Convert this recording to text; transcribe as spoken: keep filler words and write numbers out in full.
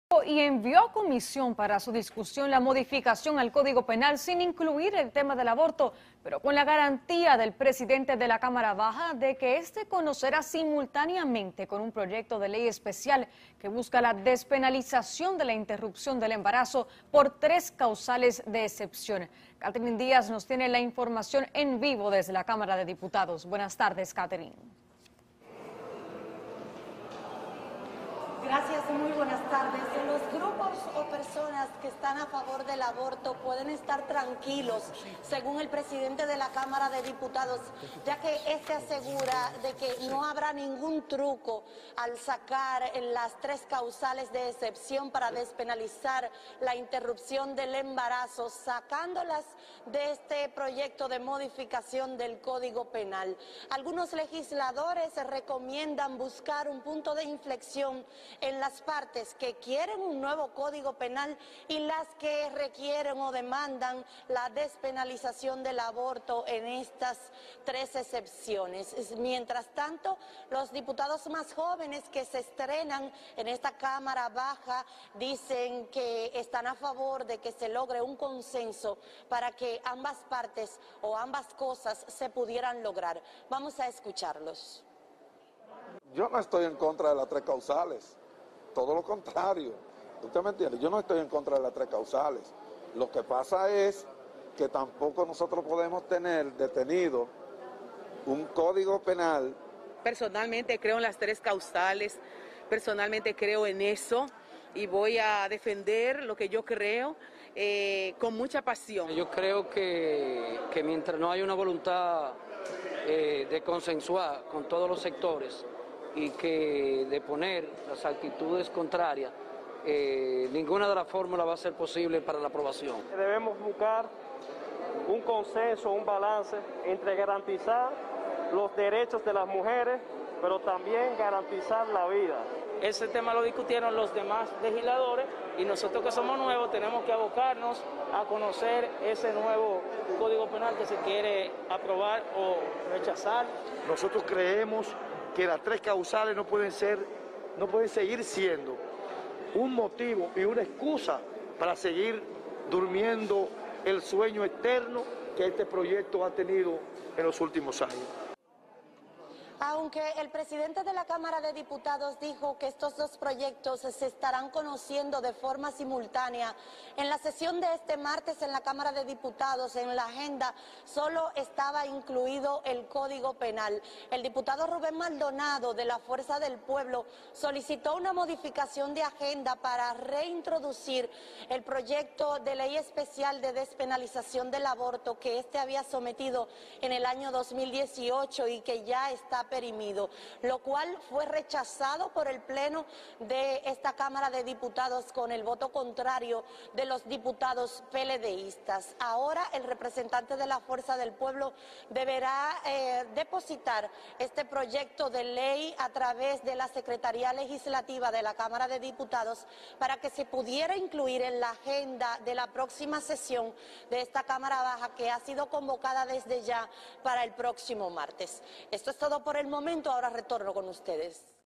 Y envió a comisión para su discusión la modificación al Código Penal sin incluir el tema del aborto, pero con la garantía del presidente de la Cámara Baja de que éste conocerá simultáneamente con un proyecto de ley especial que busca la despenalización de la interrupción del embarazo por tres causales de excepción. Catherine Díaz nos tiene la información en vivo desde la Cámara de Diputados. Buenas tardes, Catherine. Gracias, muy buenas tardes. Los grupos o personas que están a favor del aborto pueden estar tranquilos, según el presidente de la Cámara de Diputados, ya que este asegura de que no habrá ningún truco al sacar las tres causales de excepción para despenalizar la interrupción del embarazo, sacándolas de este proyecto de modificación del Código Penal. Algunos legisladores recomiendan buscar un punto de inflexión en las partes que quieren un nuevo Código Penal y las que requieren o demandan la despenalización del aborto en estas tres excepciones. Mientras tanto, los diputados más jóvenes que se estrenan en esta Cámara Baja dicen que están a favor de que se logre un consenso para que ambas partes o ambas cosas se pudieran lograr. Vamos a escucharlos. Yo no estoy en contra de las tres causales. Todo lo contrario, ¿usted me entiende? Yo no estoy en contra de las tres causales. Lo que pasa es que tampoco nosotros podemos tener detenido un código penal. Personalmente creo en las tres causales, personalmente creo en eso y voy a defender lo que yo creo eh, con mucha pasión. Yo creo que, que mientras no haya una voluntad eh, de consensuar con todos los sectores y que de poner las actitudes contrarias, eh, ninguna de las fórmulas va a ser posible para la aprobación. Debemos buscar un consenso, un balance entre garantizar los derechos de las mujeres, pero también garantizar la vida. Ese tema lo discutieron los demás legisladores y nosotros que somos nuevos tenemos que abocarnos a conocer ese nuevo Código Penal que se quiere aprobar o rechazar. Nosotros creemos que las tres causales no pueden ser, no pueden seguir siendo un motivo y una excusa para seguir durmiendo el sueño eterno que este proyecto ha tenido en los últimos años. Aunque el presidente de la Cámara de Diputados dijo que estos dos proyectos se estarán conociendo de forma simultánea, en la sesión de este martes en la Cámara de Diputados, en la agenda, solo estaba incluido el Código Penal. El diputado Rubén Maldonado, de la Fuerza del Pueblo, solicitó una modificación de agenda para reintroducir el proyecto de ley especial de despenalización del aborto que este había sometido en el año dos mil dieciocho y que ya está perimido, lo cual fue rechazado por el Pleno de esta Cámara de Diputados con el voto contrario de los diputados PLDistas. Ahora el representante de la Fuerza del Pueblo deberá eh, depositar este proyecto de ley a través de la Secretaría Legislativa de la Cámara de Diputados para que se pudiera incluir en la agenda de la próxima sesión de esta Cámara Baja, que ha sido convocada desde ya para el próximo martes. Esto es todo por el momento, ahora retorno con ustedes.